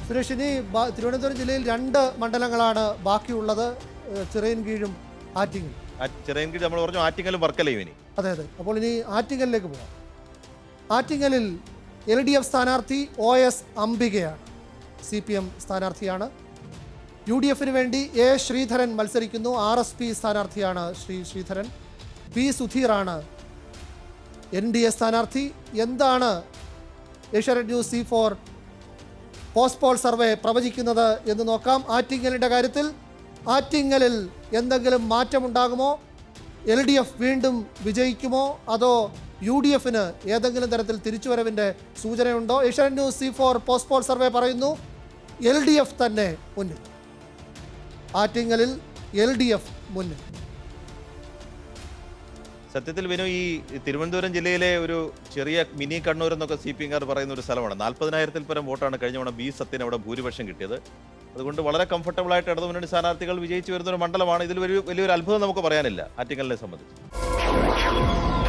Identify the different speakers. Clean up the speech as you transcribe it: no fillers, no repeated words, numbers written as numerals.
Speaker 1: സുരേഷ്, ഇനി തിരുവനന്തപുരം ജില്ലയിൽ 2 മണ്ഡലങ്ങളാണ് ബാക്കിയുള്ളത്, ചിറയൻകീഴും ആറ്റിങ്ങൽ.
Speaker 2: ചിറയൻകീഴ് നമ്മൾ പറഞ്ഞു, ആറ്റിങ്ങലും വർക്കലയും ഇനി.
Speaker 1: അതെ. അപ്പോൾ ഇനി ആറ്റിങ്ങലിലേക്ക് പോകാം. ആറ്റിങ്ങലിൽ LDF സ്ഥാനാർത്ഥി OS അംബികയാണ്, CPM സ്ഥാനാർത്ഥിയാണ്. UDFന് വേണ്ടി A ശ്രീധരൻ മത്സരിക്കുന്നു, RSP സ്ഥാനാർത്ഥിയാണ് ശ്രീധരൻ. P സുധീറാണ് NDA സ്ഥാനാർത്ഥി. എന്താണ് Asianet news C4 post poll survey പ്രവചിക്കുന്നത് എന്ന് നോക്കാം. ആറ്റിങ്ങലിൻ്റെ കാര്യത്തിൽ ആറ്റിങ്ങലിൽ എന്തെങ്കിലും മാറ്റമുണ്ടാകുമോ? LDF വീണ്ടും വിജയിക്കുമോ? അതോ UDFന് ഏതെങ്കിലും തരത്തിൽ തിരിച്ചുവരവിൻ്റെ സൂചനയുണ്ടോ? Asianet news C4 post poll survey പറയുന്നു LDF തന്നെ മുന്നിൽ. ആറ്റിങ്ങലിൽ LDF മുന്നിൽ.
Speaker 2: സത്യത്തിൽ വിനു, ഈ തിരുവനന്തപുരം ജില്ലയിലെ ഒരു ചെറിയ മിനി കണ്ണൂർ എന്നൊക്കെ CPM പറയുന്ന ഒരു സ്ഥലമാണ്. 40,000-ൽ പരം വോട്ടാണ് കഴിഞ്ഞ തവണ B സത്യന് അവിടെ ഭൂരിപക്ഷം കിട്ടിയത്. അതുകൊണ്ട് വളരെ കംഫർട്ടബിൾ ആയിട്ട് ഇടതുമുന്നണി സ്ഥാനാർത്ഥികൾ വിജയിച്ചു വരുന്ന ഒരു മണ്ഡലമാണ്. ഇതിൽ വലിയൊരു അത്ഭുതം നമുക്ക് പറയാനില്ല ആറ്റിങ്ങലിനെ സംബന്ധിച്ച്.